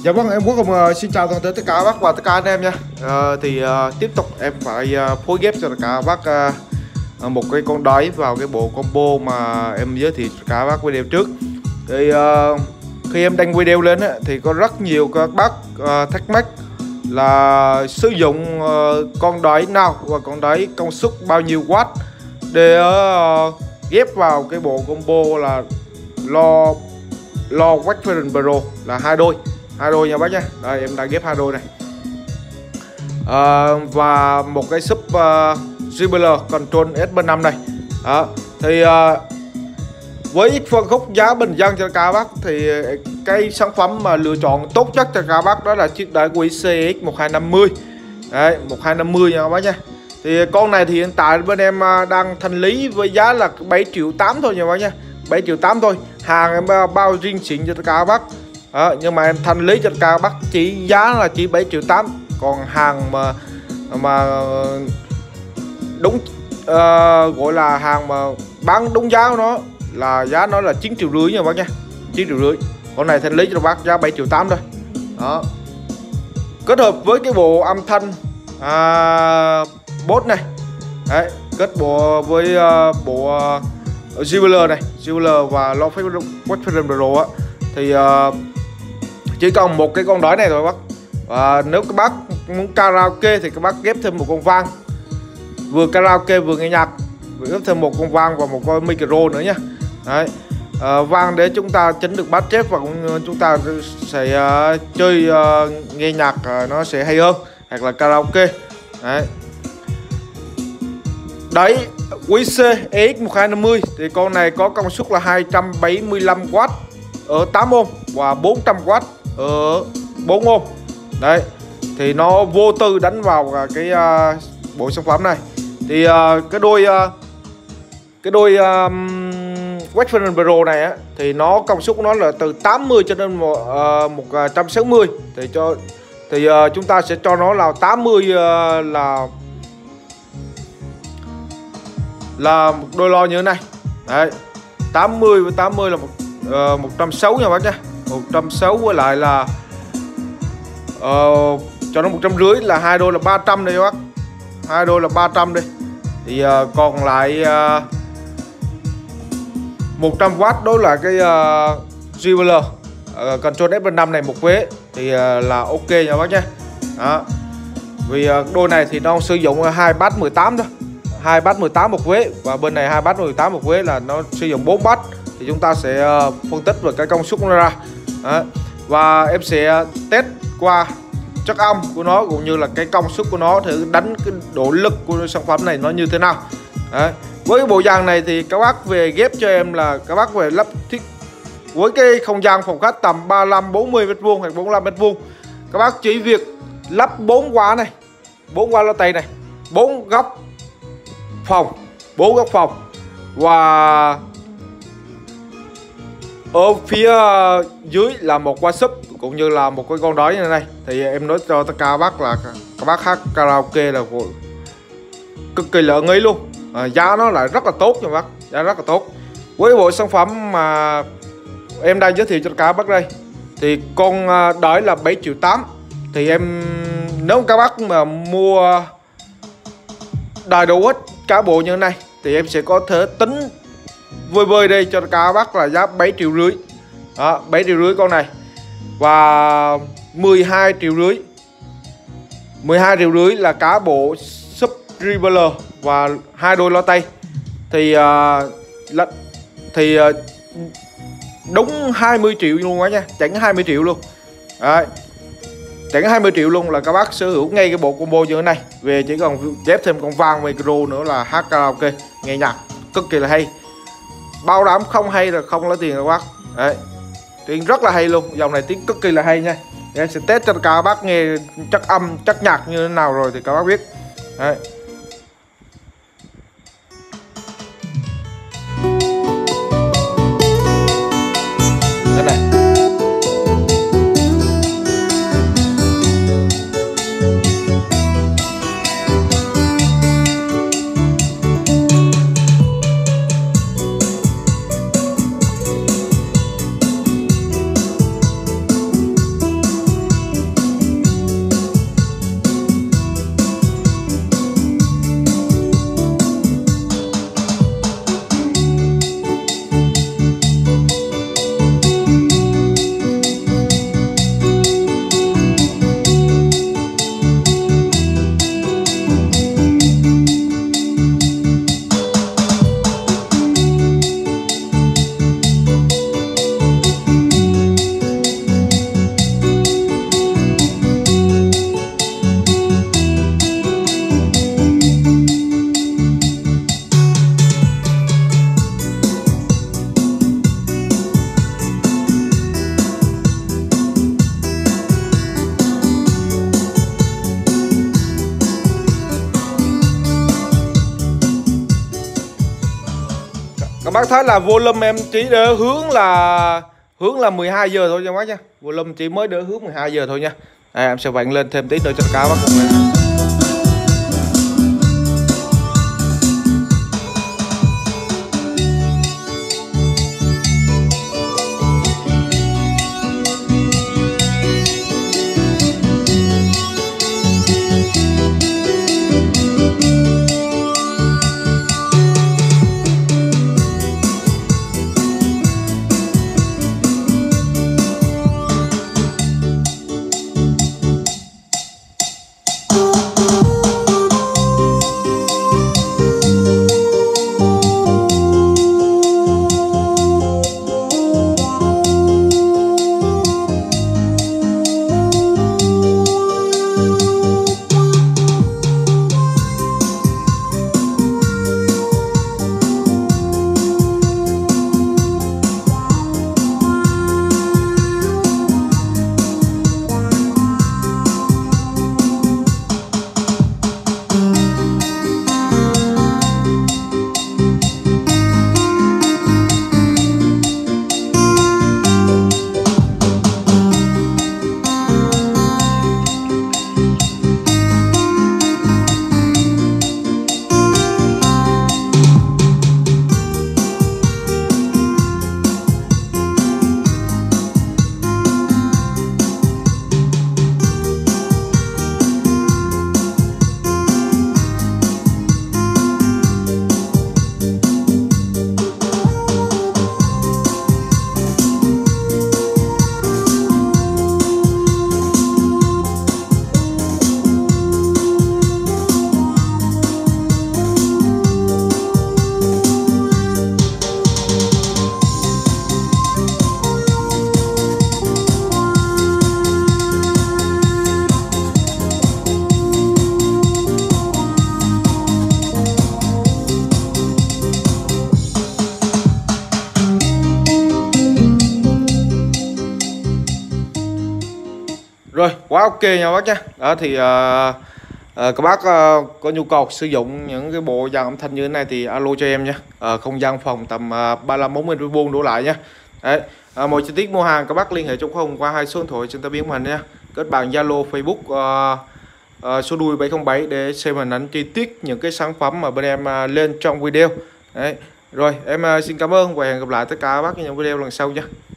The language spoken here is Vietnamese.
Dạ vâng, em Quốc Hùng xin chào toàn thể tất cả các bác và tất cả anh em nha. Tiếp tục em phải phối ghép cho tất cả các bác một cái con đáy vào cái bộ combo mà em giới thiệu tất cả các bác video trước. Khi em đăng video lên thì có rất nhiều các bác thắc mắc là sử dụng con đáy nào và con đáy công suất bao nhiêu watt để ghép vào cái bộ combo là lo Wattpad Pro là hai đôi nha bác nha. Đây em đã ghép hai đôi này và một cái sub JBL Control S35 này. Với ít phân khúc giá bình dân cho cả bác thì cái sản phẩm mà lựa chọn tốt nhất cho cả bác đó là chiếc đáy của CX 1250. Đấy, 1250 nha các bác nha. Thì con này thì hiện tại bên em đang thanh lý với giá là 7,8 triệu thôi nha bác nha. 7,8 triệu thôi. Hàng em bao riêng xịn cho tất cả các bác. Nhưng mà em thanh lý cho tất cả các bác chỉ giá là chỉ 7,8 triệu. Còn hàng mà đúng gọi là hàng mà bán đúng giá của nó là giá nó là 9,5 triệu nha bác nha. 9,5 triệu. Con này thanh lý cho bác giá 7,8 triệu thôi. Đó. Kết hợp với cái bộ âm thanh Bose này. Đấy, kết bộ với bộ JBL này, JBL và lo Wattpad Pro á thì chỉ còn một cái con đói này thôi bác. Và nếu các bác muốn karaoke thì các bác ghép thêm một con vang, vừa karaoke vừa nghe nhạc, vừa ghép thêm một con vang và một con micro nữa nha. Đấy. Vang để chúng ta chỉnh được bass chép và cũng chúng ta sẽ chơi nghe nhạc nó sẽ hay hơn, hoặc là karaoke. Đấy. Đấy, QC EX1250 thì con này có công suất là 275W ở 8 ohm và 400W ở 4 ohm. Đấy, thì nó vô tư đánh vào cái bộ sản phẩm này. Thì cái đôi Wattpad Pro này á thì nó công suất của nó là từ 80 cho đến 160. Thì chúng ta sẽ cho nó là 80 là một đôi lo như thế này. Đấy, 80 với 80 là 160 nha bác nha. 160 với lại là cho nó 150 là hai đôi là 300 đây bác. Hai đôi là 300 đi. Thì còn lại 100W đó là cái JBL Control S35 này một vế thì là ok nha bác nha. Đó. Vì đôi này thì nó sử dụng 2 bass 18 thôi. 2 bass 18 một vế và bên này 2 bass 18 một vế là nó sử dụng 4 bass. Thì chúng ta sẽ phân tích về cái công suất nó ra. Đó. Và em sẽ test qua chất âm của nó cũng như là cái công suất của nó, thử đánh cái độ lực của sản phẩm này nó như thế nào. Đấy. Với cái bộ dàn này thì các bác về ghép cho em là các bác về lắp thiết với cái không gian phòng khách tầm 35-40 m² hoặc 45 m². Các bác chỉ việc lắp 4 quả này, 4 quả lo tay này, 4 góc phòng, 4 góc phòng và ở phía dưới là một quả sub cũng như là một cái con đói như thế này. Thì em nói cho tất cả các bác là các bác hát karaoke là cực kỳ lợi ý luôn. Giá nó lại rất là tốt nha bác, giá rất là tốt. Với bộ sản phẩm mà em đang giới thiệu cho các bác đây thì con đói là 7,8 triệu. Thì em nếu các bác mà mua đầy đủ hết cả bộ như thế này thì em sẽ có thể tính vơi đây cho các bác là giá 7,5 triệu. Đó, 7,5 triệu con này và 12,5 triệu. 12,5 triệu là cả bộ sub JBL và hai đôi lo tay. Thì đúng 20 triệu luôn quá nha, chẳng 20 triệu luôn. Đấy. Chẳng 20 triệu luôn là các bác sở hữu ngay cái bộ combo như thế này. Về chỉ còn ghép thêm con vang micro nữa là hát karaoke, nghe nhạc cực kỳ là hay. Bảo đảm không hay là không lấy tiền các bác. Đấy. Tiếng rất là hay luôn, dòng này tiếng cực kỳ là hay nha. Em sẽ test cho các bác nghe chất âm, chất nhạc như thế nào rồi thì các bác biết. Đấy. Đây này. Các bác thấy là volume em chỉ để hướng là 12 giờ thôi nha các bác nha. Volume chỉ mới để hướng 12 giờ thôi nha. Đây, em sẽ vặn lên thêm tí nữa cho các bác cùng nghe. Rồi, quá ok nha bác nha. Đó thì các bác có nhu cầu sử dụng những cái bộ dàn âm thanh như thế này thì alo cho em nha. Không gian phòng tầm 35-40 vuông đổ lại nha. Đấy, mọi chi tiết mua hàng các bác liên hệ trong phòng qua 2 số điện thoại trên tấm biển màn nha. Kết bạn Zalo, Facebook số đuôi 707 để xem hình ảnh chi tiết những cái sản phẩm mà bên em lên trong video. Đấy. Rồi, em xin cảm ơn và hẹn gặp lại tất cả các bác trong những video lần sau nha.